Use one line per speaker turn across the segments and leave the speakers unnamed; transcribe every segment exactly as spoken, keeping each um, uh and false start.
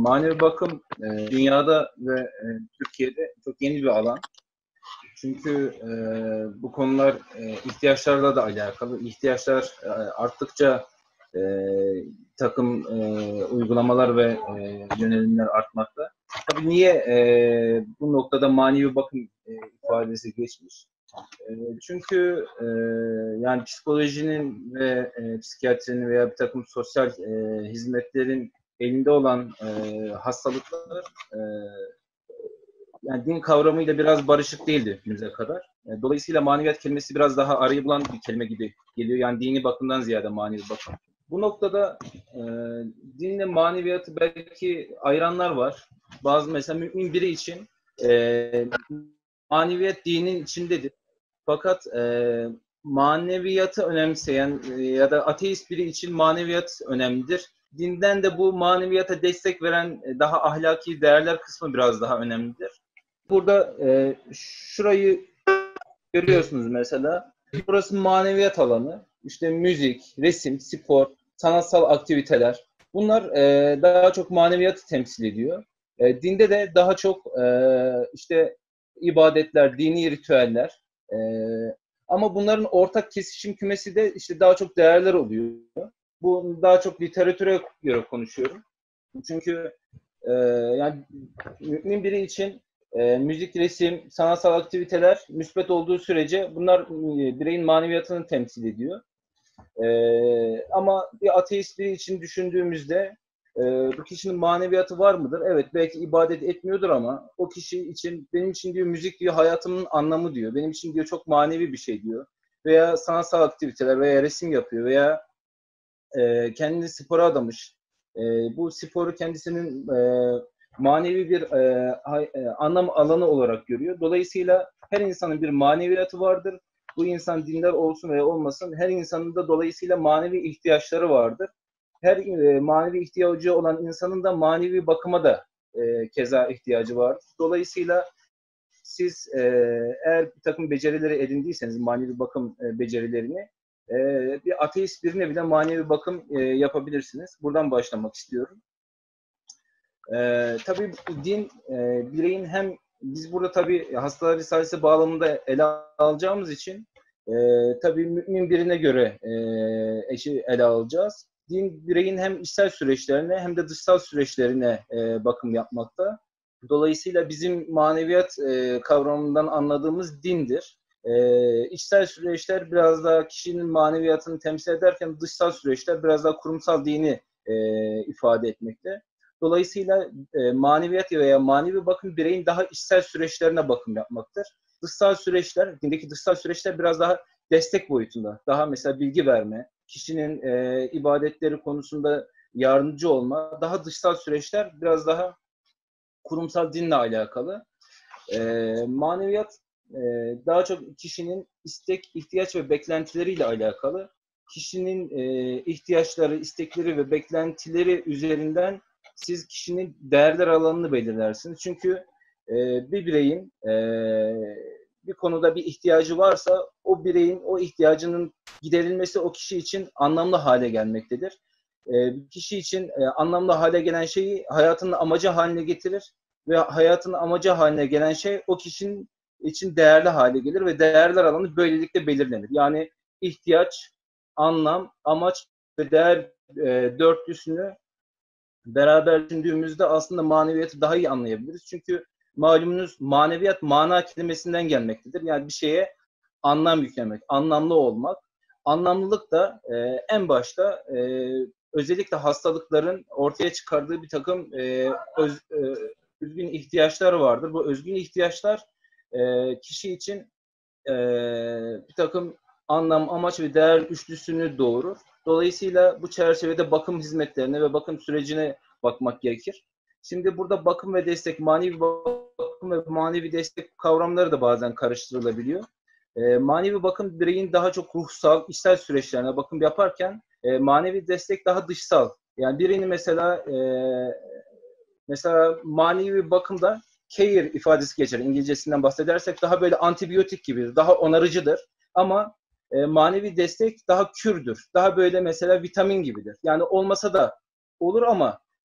manevi bakım e, dünyada ve e, Türkiye'de çok yeni bir alan. Çünkü e, bu konular e, ihtiyaçlarla da alakalı. İhtiyaçlar e, arttıkça e, takım e, uygulamalar ve e, yönelimler artmakta. Tabii niye e, bu noktada manevi bakım e, ifadesi geçmiş? E, çünkü e, yani psikolojinin ve e, psikiyatrinin veya bir takım sosyal e, hizmetlerin elinde olan e, hastalıklar e, yani din kavramıyla biraz barışık değildi günümüze kadar. E, Dolayısıyla maneviyat kelimesi biraz daha arayı bulan bir kelime gibi geliyor. Yani dini bakımdan ziyade manevi bakım. Bu noktada e, dinle maneviyatı belki ayıranlar var. Bazı mesela mümin biri için e, maneviyat dinin içindedir. Fakat e, maneviyatı önemseyen e, ya da ateist biri için maneviyat önemlidir. Dinden de bu maneviyata destek veren e, daha ahlaki değerler kısmı biraz daha önemlidir. Burada e, şurayı görüyorsunuz mesela. Burası maneviyat alanı. İşte müzik, resim, spor, sanatsal aktiviteler. Bunlar e, daha çok maneviyatı temsil ediyor. E, dinde de daha çok e, işte ibadetler, dini ritüeller. E, ama bunların ortak kesişim kümesi de işte daha çok değerler oluyor. Bu daha çok literatüre göre konuşuyorum. Çünkü e, yani mümin biri için e, müzik, resim, sanatsal aktiviteler müsbet olduğu sürece bunlar e, bireyin maneviyatını temsil ediyor. E, ama bir ateist biri için düşündüğümüzde e, bu kişinin maneviyatı var mıdır? Evet, belki ibadet etmiyordur ama o kişi için, benim için diyor müzik diyor hayatımın anlamı diyor. Benim için diyor çok manevi bir şey diyor. Veya sanatsal aktiviteler veya resim yapıyor veya e, kendini spora adamış. E, bu sporu kendisinin e, manevi bir e, e, anlam alanı olarak görüyor. Dolayısıyla her insanın bir maneviyatı vardır. Bu insan dindar olsun veya olmasın, her insanın da dolayısıyla manevi ihtiyaçları vardır. Her e, manevi ihtiyacı olan insanın da manevi bakıma da e, keza ihtiyacı vardır. Dolayısıyla siz e, eğer bir takım becerileri edindiyseniz, manevi bakım e, becerilerini, e, bir ateist birine bile manevi bakım e, yapabilirsiniz. Buradan başlamak istiyorum. E, tabii din e, bireyin hem, biz burada tabii hastalar risalesi bağlamında ele alacağımız için e, tabii mümin birine göre e, eşi ele alacağız. Din bireyin hem içsel süreçlerine hem de dışsal süreçlerine e, bakım yapmakta. Dolayısıyla bizim maneviyat e, kavramından anladığımız dindir. E, içsel süreçler biraz daha kişinin maneviyatını temsil ederken dışsal süreçler biraz daha kurumsal dini e, ifade etmekte. Dolayısıyla e, maneviyat veya manevi bakım bireyin daha içsel süreçlerine bakım yapmaktır. Dışsal süreçler, dindeki dışsal süreçler biraz daha destek boyutunda. Daha mesela bilgi verme, kişinin e, ibadetleri konusunda yardımcı olma, daha dışsal süreçler biraz daha kurumsal dinle alakalı. E, maneviyat e, daha çok kişinin istek, ihtiyaç ve beklentileriyle alakalı. Kişinin e, ihtiyaçları, istekleri ve beklentileri üzerinden siz kişinin değerler alanını belirlersiniz. Çünkü e, bir bireyin e, bir konuda bir ihtiyacı varsa o bireyin o ihtiyacının giderilmesi o kişi için anlamlı hale gelmektedir. E, kişi için e, anlamlı hale gelen şeyi hayatının amacı haline getirir ve hayatın amacı haline gelen şey o kişinin için değerli hale gelir ve değerler alanı böylelikle belirlenir. Yani ihtiyaç, anlam, amaç ve değer e, dörtlüsünü beraber düşündüğümüzde aslında maneviyatı daha iyi anlayabiliriz. Çünkü malumunuz maneviyat mana kelimesinden gelmektedir. Yani bir şeye anlam yüklemek, anlamlı olmak. Anlamlılık da e, en başta e, özellikle hastalıkların ortaya çıkardığı bir takım e, öz, e, özgün ihtiyaçlar vardır. Bu özgün ihtiyaçlar e, kişi için e, bir takım anlam, amaç ve değer üçlüsünü doğurur. Dolayısıyla bu çerçevede bakım hizmetlerine ve bakım sürecine bakmak gerekir. Şimdi burada bakım ve destek, manevi bakım ve manevi destek kavramları da bazen karıştırılabiliyor. E, manevi bakım bireyin daha çok ruhsal, içsel süreçlerine bakım yaparken e, manevi destek daha dışsal. Yani birini mesela e, mesela manevi bakımda care ifadesi geçer. İngilizcesinden bahsedersek daha böyle antibiyotik gibidir, daha onarıcıdır. Ama e, manevi destek daha kürdür. Daha böyle mesela vitamin gibidir. Yani olmasa da olur ama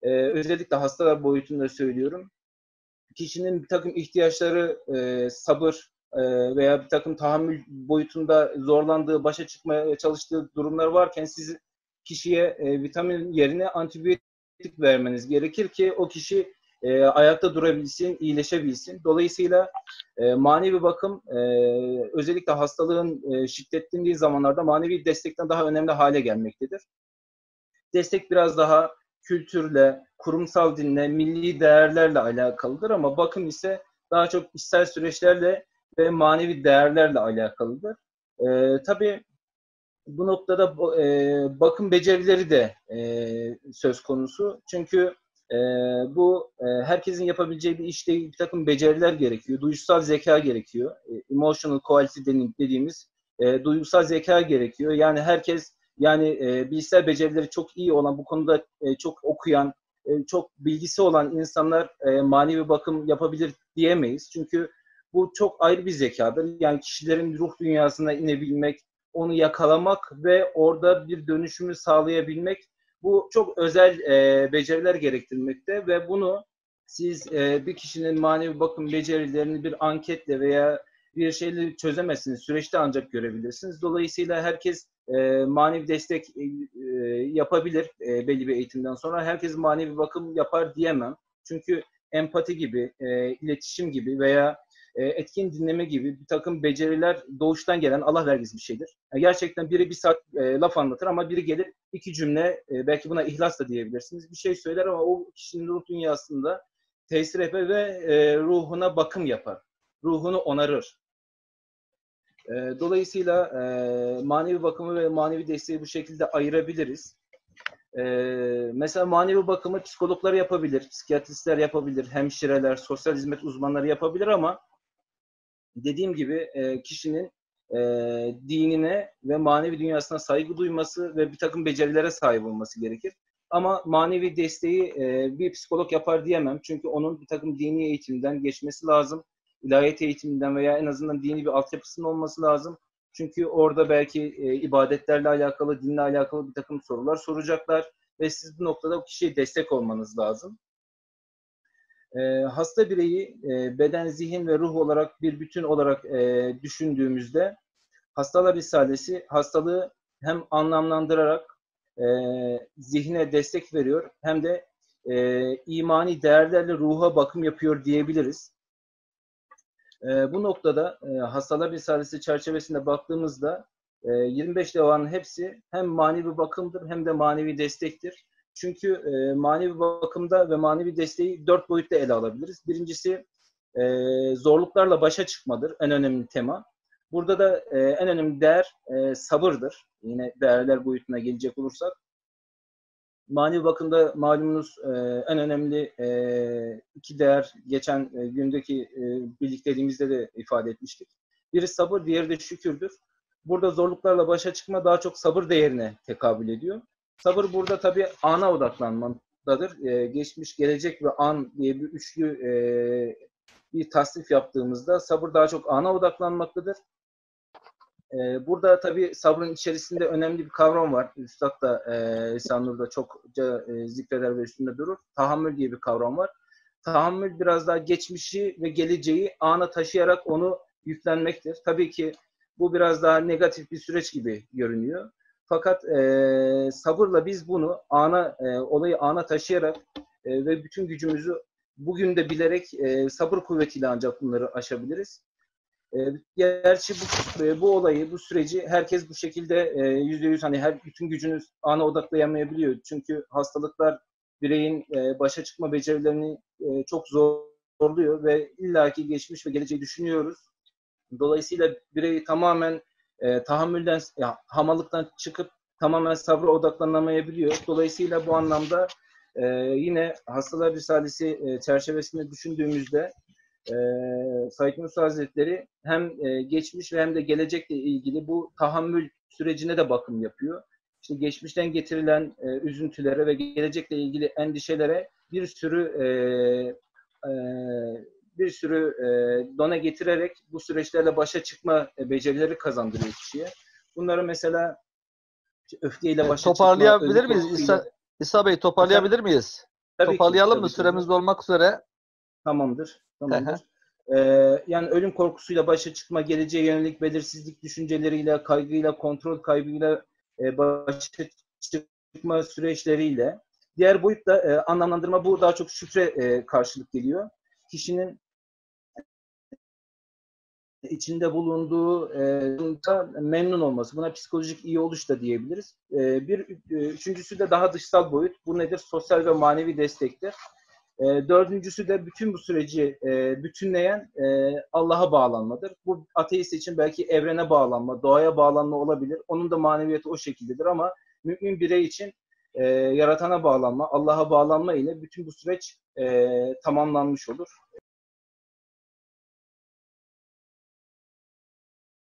e, özellikle hastalar boyutunda söylüyorum. Kişinin bir takım ihtiyaçları, e, sabır e, veya bir takım tahammül boyutunda zorlandığı, başa çıkmaya çalıştığı durumlar varken siz kişiye e, vitamin yerine antibiyotik vermeniz gerekir ki o kişi e, ayakta durabilsin, iyileşebilsin. Dolayısıyla e, manevi bakım e, özellikle hastalığın e, şiddetlendiği zamanlarda manevi destekten daha önemli hale gelmektedir. Destek biraz daha kültürle, kurumsal dinle, milli değerlerle alakalıdır ama bakım ise daha çok içsel süreçlerle ve manevi değerlerle alakalıdır. Ee, tabii bu noktada e, bakım becerileri de e, söz konusu. Çünkü e, bu e, herkesin yapabileceği bir iş değil, bir takım beceriler gerekiyor. Duygusal zeka gerekiyor. E, emotional quality dediğimiz e, duygusal zeka gerekiyor. Yani herkes yani e, bilgisayar becerileri çok iyi olan, bu konuda e, çok okuyan, e, çok bilgisi olan insanlar e, manevi bakım yapabilir diyemeyiz. Çünkü bu çok ayrı bir zekadır. Yani kişilerin ruh dünyasına inebilmek, onu yakalamak ve orada bir dönüşümü sağlayabilmek, bu çok özel e, beceriler gerektirmekte ve bunu siz e, bir kişinin manevi bakım becerilerini bir anketle veya bir şeyle çözemezsiniz. Süreçte ancak görebilirsiniz. Dolayısıyla herkes e, manevi destek e, yapabilir e, belli bir eğitimden sonra. Herkes manevi bakım yapar diyemem. Çünkü empati gibi, e, iletişim gibi veya e, etkin dinleme gibi bir takım beceriler doğuştan gelen Allah vergisi bir şeydir. Yani gerçekten biri bir saat e, laf anlatır ama biri gelir iki cümle, e, belki buna ihlas da diyebilirsiniz, bir şey söyler ama o kişinin ruh dünyasında tesir eder ve e, ruhuna bakım yapar. Ruhunu onarır. E, dolayısıyla e, manevi bakımı ve manevi desteği bu şekilde ayırabiliriz. E, mesela manevi bakımı psikologlar yapabilir, psikiyatristler yapabilir, hemşireler, sosyal hizmet uzmanları yapabilir ama dediğim gibi e, kişinin e, dinine ve manevi dünyasına saygı duyması ve bir takım becerilere sahip olması gerekir. Ama manevi desteği e, bir psikolog yapar diyemem. Çünkü onun bir takım dini eğitimden geçmesi lazım. İlahiyat eğitiminden veya en azından dini bir altyapısının olması lazım. Çünkü orada belki e, ibadetlerle alakalı, dinle alakalı bir takım sorular soracaklar ve siz bu noktada o kişiye destek olmanız lazım. E, hasta bireyi e, beden, zihin ve ruh olarak bir bütün olarak e, düşündüğümüzde Hastalar Risalesi hastalığı hem anlamlandırarak e, zihne destek veriyor hem de e, imani değerlerle ruha bakım yapıyor diyebiliriz. E, bu noktada e, Hastalar Risalesi çerçevesinde baktığımızda e, yirmi beş devanın hepsi hem manevi bakımdır hem de manevi destektir. Çünkü e, manevi bakımda ve manevi desteği dört boyutta ele alabiliriz. Birincisi e, zorluklarla başa çıkmadır, en önemli tema. Burada da e, en önemli değer e, sabırdır. Yine değerler boyutuna gelecek olursak. Manevi bakımda malumunuz e, en önemli e, iki değer geçen e, gündeki e, birlikteliğimizde de ifade etmiştik. Biri sabır, diğeri de şükürdür. Burada zorluklarla başa çıkma daha çok sabır değerine tekabül ediyor. Sabır burada tabii ana odaklanmadır. E, geçmiş, gelecek ve an diye bir üçlü e, bir tasnif yaptığımızda sabır daha çok ana odaklanmaktadır. Ee, burada tabii sabrın içerisinde önemli bir kavram var. Üstad da e, Risale-i Nur'da çokça e, zikreder ve üstünde durur. Tahammül diye bir kavram var. Tahammül biraz daha geçmişi ve geleceği ana taşıyarak onu yüklenmektir. Tabii ki bu biraz daha negatif bir süreç gibi görünüyor. Fakat e, sabırla biz bunu ana e, olayı ana taşıyarak e, ve bütün gücümüzü bugün de bilerek e, sabır kuvvetiyle ancak bunları aşabiliriz. E, gerçi bu, bu olayı, bu süreci herkes bu şekilde yüzde yüz hani her bütün gücünü ana odaklayamayabiliyor. Çünkü hastalıklar bireyin e, başa çıkma becerilerini e, çok zorluyor ve illaki geçmiş ve geleceği düşünüyoruz. Dolayısıyla bireyi tamamen e, tahammülden, ya, hamallıktan çıkıp tamamen sabra odaklanamayabiliyor. Dolayısıyla bu anlamda e, yine Hastalar Risalesi e, çerçevesinde düşündüğümüzde e, Said Nursi Hazretleri hem e, geçmiş ve hem de gelecekle ilgili bu tahammül sürecine de bakım yapıyor. İşte geçmişten getirilen e, üzüntülere ve gelecekle ilgili endişelere bir sürü e, e, bir sürü e, dona getirerek bu süreçlerle başa çıkma e, becerileri kazandırıyor kişiye. Bunları mesela öfkeyle
E,
başa çıkma, ölüm
toparlayabilir miyiz?
korkusuyla.
İsa, İsa Bey
Efendim?
toparlayabilir miyiz?
Tabii ki,
Toparlayalım
tabii
mı?
ki.
Süremiz dolmak üzere.
Tamamdır. Tamamdır. Ee, yani ölüm korkusuyla başa çıkma, geleceğe yönelik belirsizlik düşünceleriyle, kaygıyla, kontrol kaybıyla e, başa çıkma süreçleriyle. Diğer boyutta e, anlamlandırma, bu daha çok şifre e, karşılık geliyor. Kişinin içinde bulunduğu e, memnun olması. Buna psikolojik iyi oluş da diyebiliriz. E, bir e, üçüncüsü de daha dışsal boyut. Bu nedir? Sosyal ve manevi destektir. E, dördüncüsü de bütün bu süreci e, bütünleyen e, Allah'a bağlanmadır. Bu ateist için belki evrene bağlanma, doğaya bağlanma olabilir. Onun da maneviyatı o şekildedir ama mümin birey için e, yaratana bağlanma, Allah'a bağlanma ile bütün bu süreç e, tamamlanmış olur.